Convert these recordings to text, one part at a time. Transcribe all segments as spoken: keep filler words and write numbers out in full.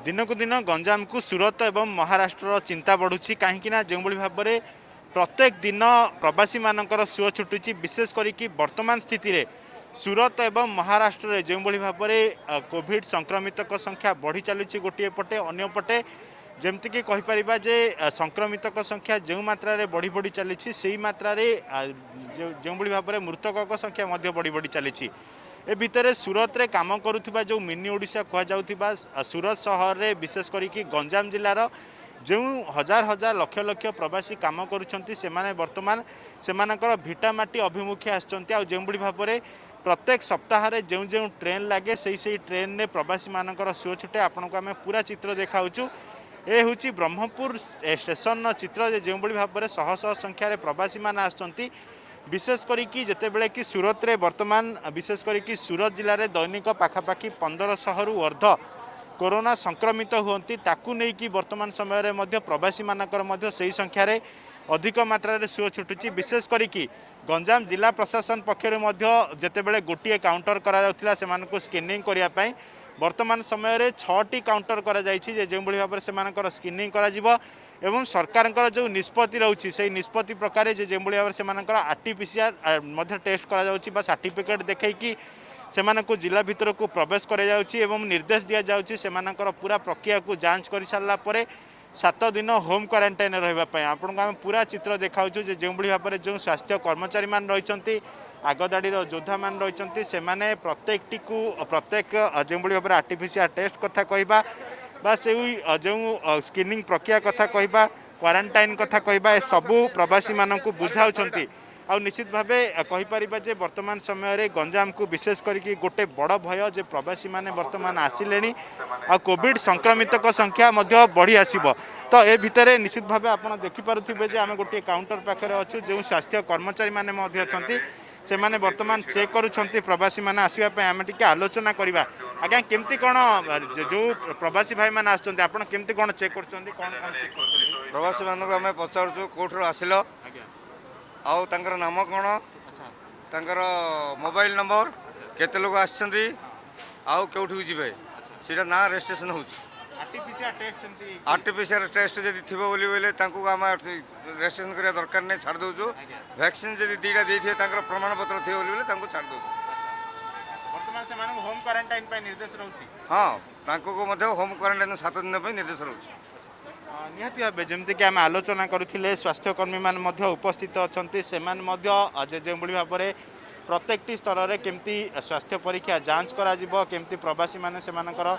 दिन को दिन गंजाम को सूरत एवं महाराष्ट्र चिंता बढ़ुची कहीं जो भाव में प्रत्येक दिन प्रवासी मानकर सुओ छुटुची विशेष करी वर्तमान स्थिति रे सूरत एवं महाराष्ट्र में जो भाव में कोविड संक्रमित संख्या बढ़ी चलुची गोटे पटे अन्य पटे जमती कहीपर जे संक्रमित संख्या जो मात्रा रे बढ़ी बढ़ी चली से मात्रा जो भाव में मृतक संख्या बढ़ी बढ़ी चली ए भितर सूरत रे काम करुवा जो मिनी ओडिशा कहुवा सूरत सहर रे विशेष करी गंजाम जिलार जो हजार हजार लक्ष लक्ष प्रवासी काम करुछंती सेमाने वर्तमान सेमानकर भिटामाटी अभिमुखे आसचंती आ जेउबडी भाव में प्रत्येक सप्ताह रे जो जो ट्रेन लगे से से ट्रेन ने प्रवासी मानकर सुओ छुटे आपन को आम पूरा चित्र देखाऊँ। ए हूँ ब्रह्मपुर स्टेशन चित्र जो भाव में शह शह संख्यार प्रवासी मान आसचंती विशेष करी जितेबले कि सूरत रे वर्तमान विशेष करी सूरत जिले में दैनिक पाखापाखि पंदर शहरु अर्ध कोरोना संक्रमित हुंती ताकू नहीं कि वर्तमान समय रे मध्य प्रवासी मानकर मध्य सही संख्यार अधिक मात्रा रे सुओ छुटुची विशेष करी गंजाम जिला प्रशासन पक्षर जितेबले गोटे काउंटर करा सेमानकु स्क्रीनिंग करिया पई वर्तमान समय रे छटी काउंटर करा जायछि जे भाव में सेमानकर स्क्रीनिंग करा जिवो एवं सरकार जो निष्पत्ति रोचे से निष्पत्ति प्रकार जो भाव में आरटीपीसीआर टेस्ट करा सर्टिफिकेट देखी से जिला भीतर को प्रवेश कर निर्देश दि जाऊँगी से पूरा प्रक्रिया को जांच कर सारा पर सात दिन होम क्वारंटाइन रही आपको आम पूरा चित्र देखाऊँ जो भाव में जो स्वास्थ्य कर्मचारी मान रही आगदाड़ीर योद्धा मान रही से प्रत्येकटी को प्रत्येक जो भाव में आरटीपीसीआर टेस्ट कथा कहवा बा से जो स्क्रीनिंग प्रक्रिया कथा कहवा क्वारंटाइन कथा कहवा सबू प्रवासी मानक बुझाऊँच आ निश्चित भाव कहीपर जे वर्तमान समय रे गंजाम को विशेष करके गोटे बड़ भय जे प्रवासी माने वर्तमान आसिले आ कोविड संक्रमित संख्या बढ़ी आसब तो ए भितर निश्चित भाव आप देखिपे जे आम गोटे काउंटर पाखे अच्छु जो स्वास्थ्य कर्मचारी माने अच्छा से माने वर्तमान चेक करुछंती प्रवासी माने आसीबा आम टिके आलोचना करवा आज्ञा केमती कौन जो प्रवासी भाई माने आछंती आपण केमती कौन चेक करछंती कौन कौन चेक करछंती प्रवासी मानक आम पचारछु कोठर आसिलो आउ तांकर नाम कौन तांकर मोबाइल नंबर केते लोग आछंती आउ केउठी जिबे सेटा ना रजिस्ट्रेशन होछ आरटीपीसीआर टेस्ट सेमती आरटीपीसीआर टेस्ट जदि थिबो बोली बोले तांको आम रजिस्ट्रेशन करिया दरकार नै छाड़ दोछु वैक्सीन जदि दीटा देथिए तांकर प्रमाण पत्र थिबो बोली बोले तांको छाड़ दोछु वर्तमान से मानक होम क्वारंटाइन पे निर्देश रहउची हां तांको को मध्ये होम क्वारंटाइन सात दिन पे निर्देश रहउची निहाती भाव जमती कि आम आलोचना करुले स्वास्थ्यकर्मी मान उपस्थित अच्छा से जो भाव में प्रत्येकटी स्तर में केमती स्वास्थ्य परीक्षा जांच करमती प्रवासी माने से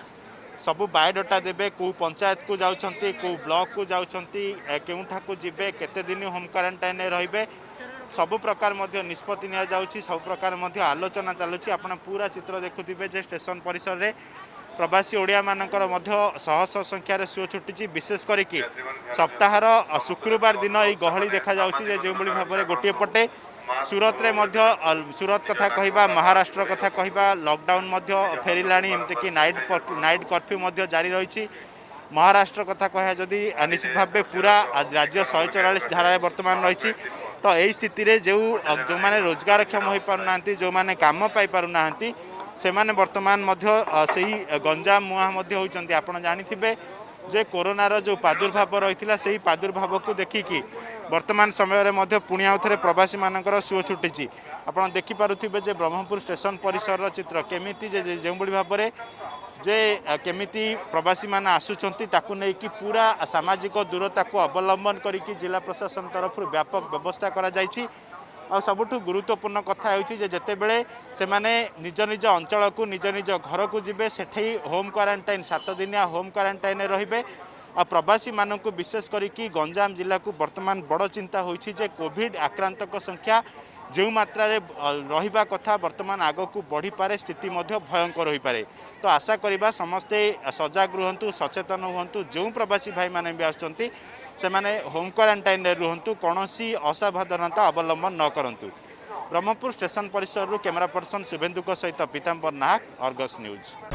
सबू बायोडाटा देवे कौ पंचायत को जाउछंती कौ ब्लॉक को जाउछंती केउठा को जिबे केते दिन होम क्वारंटाइन रहिबे सबु प्रकार मध्य निष्पत्ति निया जाउछि सब प्रकार मध्य आलोचना चलुछि आपण पूरा चित्र देखुथिबे जे स्टेशन परिसर रे प्रवासी ओडिया मानकर मध्य शह शह संख्यार सुओ छुटुची विशेष करी सप्ताहर शुक्रवार दिन यही गहली देखा जाउछि जो भाव में गोटे पटे सूरत रे मध्य सूरत कथा कहवा महाराष्ट्र कथा कहवा लॉकडाउन फेरला एमती कि नाइट नाइट कर्फ्यू मध्य जारी रही महाराष्ट्र कथा कह जदि निश्चित भाव पूरा राज्य शहे चौरालीस धारा वर्तमान रही तो यही स्थिति रे जो जो माने रोजगारक्षम हो पारना जो माने काम पाई पारना से माने वर्तमान मध्य सही गंजाम मुहा मध्य होइचंती आपण जानिथिबे जे कोरोनार जो प्रादुर्भाव रही से प्रादुर्भाव को देखिकी वर्तमान समय रे मध्य पुणी आउ थे प्रवासी मानकर सुओ छुटी आपड़ देखिपे जे ब्रह्मपुर स्टेशन परिसर चित्र केमिति जे जो भाव में जे केमिति प्रवासी मान आसुचंती ताकू नहीं कि पूरा सामाजिक दूरता को अवलंबन करिकी जिला प्रशासन तरफ व्यापक व्यवस्था करा जायछि आ सबुठु गुरुत्वपूर्ण कथा होची जे जते बेले से माने निज निज अंचल को निज निज घर को जिबे सेठै होम क्वारंटाइन सात दिनिया होम क्वारंटाइन रहिबे आ प्रवासी मानक विशेष करी गंजाम जिला को वर्तमान बड़ चिंता होइछि जे कोविड आक्रांतक संख्या जो मात्रा रे रहिबा कथा वर्तमान आग को बढ़ी पारे स्थिति मध्य भयंकर हो पारे तो आशा करिबा समस्ते सजग रुहंतु सचेतन हुंतु जो प्रवासी भाई माने भी आछंती से माने होम क्वारंटाइन रुहंतु कौनसी असावधानता अवलंबन न करंतु। ब्रह्मपुर स्टेशन परिसर कैमरा पर्सन शुभेन्दु सहित पीताम्बर नाहक, अर्गस न्यूज।